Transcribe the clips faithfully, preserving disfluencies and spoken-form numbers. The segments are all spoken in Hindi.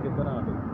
किधर आ गई।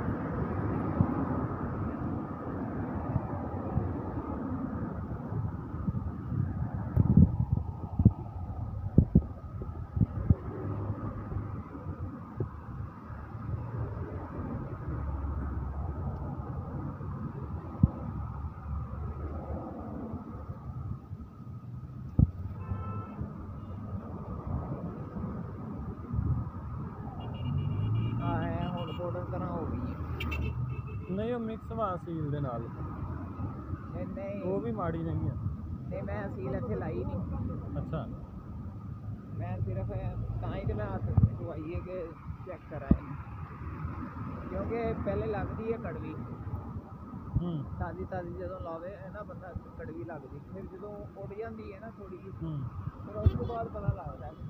तरह हो गई नहीं वो मिक्स वा सील दे नाल नहीं वो भी माड़ी नहीं है नहीं मैं सील इत्थे लाई नहीं। अच्छा मैं सिर्फ ताई तो मैं हाथ धोई है कि चेक कराए क्योंकि पहले लगती है कड़वी ताज़ी ताज़ी जो लावे है ना बंदा कड़वी लगती फिर जो उड़ जाती है ना थोड़ी जी फिर उसके बाद पता लगता है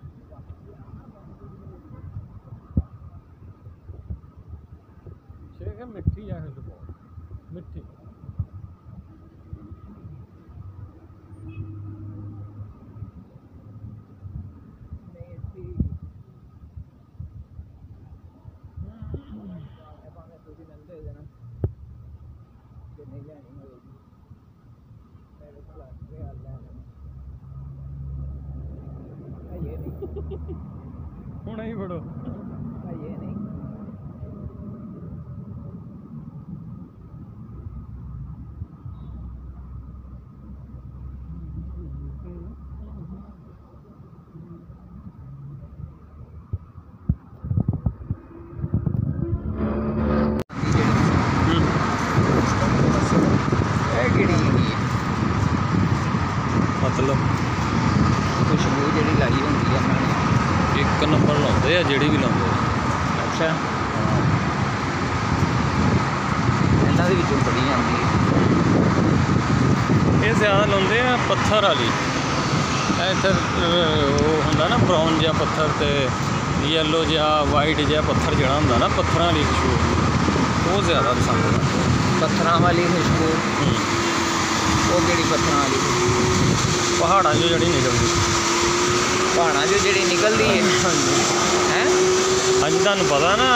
शेख है मिट्टी है बहुत मिट्टी हुण ही बड़ो ये नहीं मतलब खुशबू जी लाई होंगी है एक नंबर लाते हैं जी भी लाते। अच्छा इन्हों के बड़ी आती ये ज़्यादा लाते हैं पत्थर वाली इधर वो होंगे ना ब्राउन जहा पत्थर तो येलो जहा वाइट जहा पत्थर जड़ा होंगे ना पत्थर वाली खुशबू वो ज़्यादा पसंद है। पत्थर वाली खुशबू वो कि पत्थर वाली पहाड़ा जो जी निकलती पहाड़ा जो जी निकलती है हैं हाँ जी तुहानू पता ना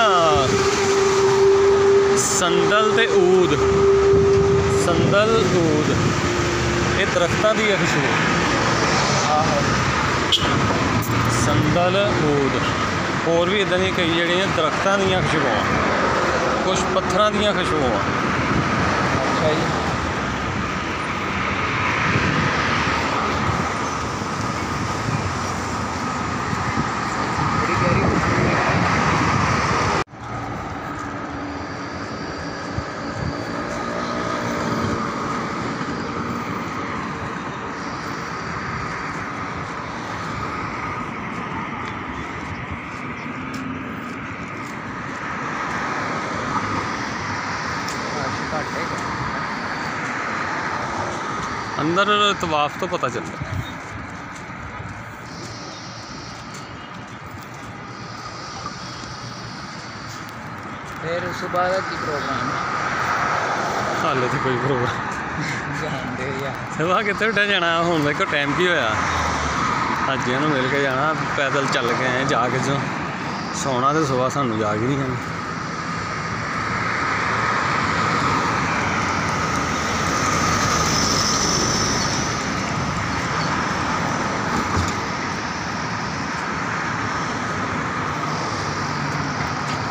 संदल ते ऊद संदल ऊद ये दरख्तों की खुशबू आहो संदल ऊद होर भी इदां दी कई जड़ियां दरख्तों दी खुशबुआं कुछ पत्थरों दी खुशबुआं। अच्छा जी अंदर तवाफ तो पता चलता है। फिर उस बाद की प्रोग्राम हाले तो कोई प्रोग्राम जानते यार सुबह कितने उठा जाना हूँ देखो टाइम की होया हाजिया मिल के जाना पैदल चल के आए जाके जो सोना तो सुबह सानू जाग ही नहीं है।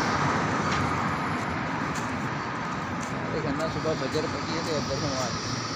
सुबह बजर पकी है तो इधर बनवा